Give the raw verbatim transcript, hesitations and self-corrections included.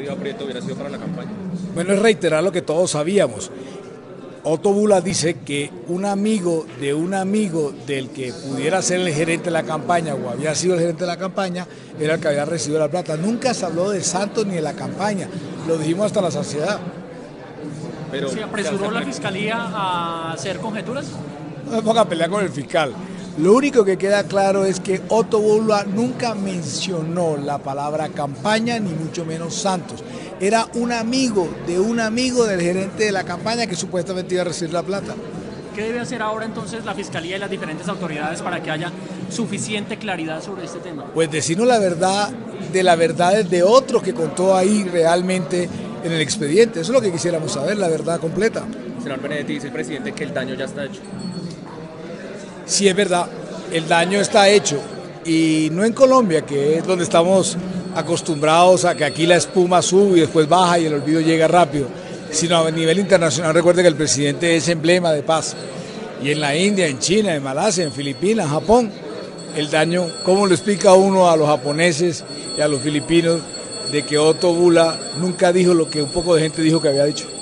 Silva Prieto hubiera sido para la campaña? Bueno, es reiterar lo que todos sabíamos. Otto Bula dice que un amigo de un amigo del que pudiera ser el gerente de la campaña o había sido el gerente de la campaña era el que había recibido la plata. Nunca se habló de Santos ni de la campaña, lo dijimos hasta la saciedad. Pero, ¿se apresuró la fiscalía a hacer conjeturas? No me ponga a pelear con el fiscal. Lo único que queda claro es que Otto Bula nunca mencionó la palabra campaña, ni mucho menos Santos. Era un amigo de un amigo del gerente de la campaña que supuestamente iba a recibir la plata. ¿Qué debe hacer ahora entonces la fiscalía y las diferentes autoridades para que haya suficiente claridad sobre este tema? Pues decirnos la verdad de la verdad de otros que contó ahí realmente en el expediente. Eso es lo que quisiéramos saber, la verdad completa. Senador Benedetti, dice el presidente que el daño ya está hecho. Sí, es verdad, el daño está hecho, y no en Colombia, que es donde estamos acostumbrados a que aquí la espuma sube y después baja y el olvido llega rápido, sino a nivel internacional. Recuerde que el presidente es emblema de paz, y en la India, en China, en Malasia, en Filipinas, en Japón, el daño, ¿cómo lo explica uno a los japoneses y a los filipinos de que Otto Bula nunca dijo lo que un poco de gente dijo que había dicho?